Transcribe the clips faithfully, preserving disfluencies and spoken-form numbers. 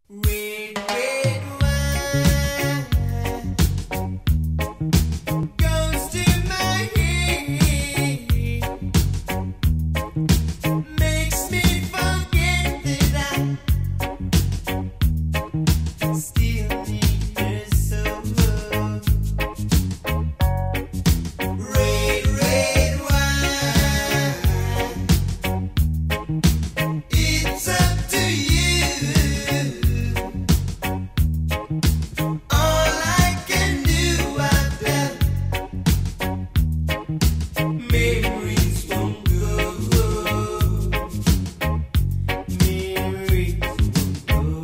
Red, red wine goes to my head, makes me forget that I still need her so. Red, red wine, it's up to you. Memories won't go. Memories won't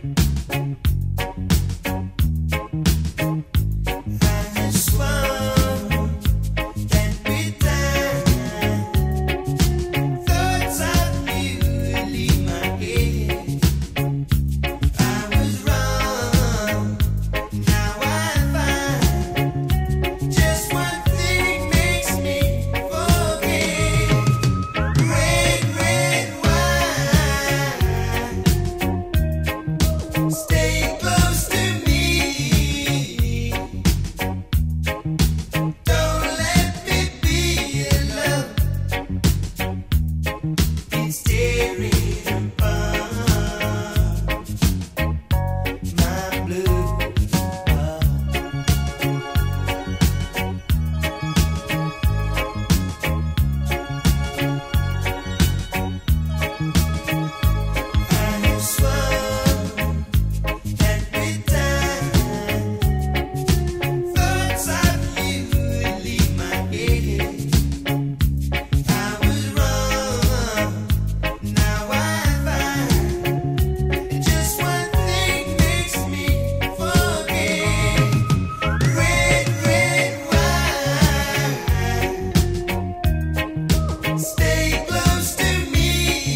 go. I have sworn that with time, thoughts of you leave my head. I was wrong, now I find just one thing makes me forget. Red, red wine, stay close to me. Don't let me be alone. It's tearing apart my blue heart. I have sworn that with time, thoughts of you leave my head. I was wrong, now I find just one thing makes me forget. Red, red wine, stay close to me.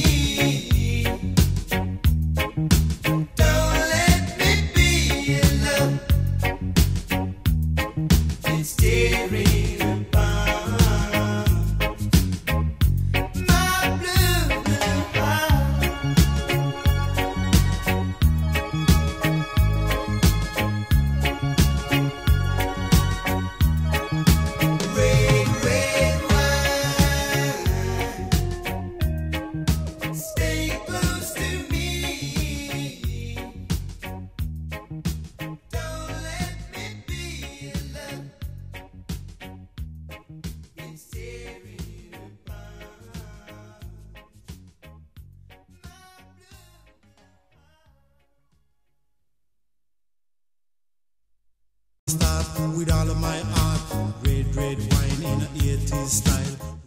Don't let me be alone. It's tearing apart my blue, blue heart. Red, red wine, stay close to me. Don't let me be alone. It's tearing apart my blue. Start with all of my heart, red, red wine in a eighties style.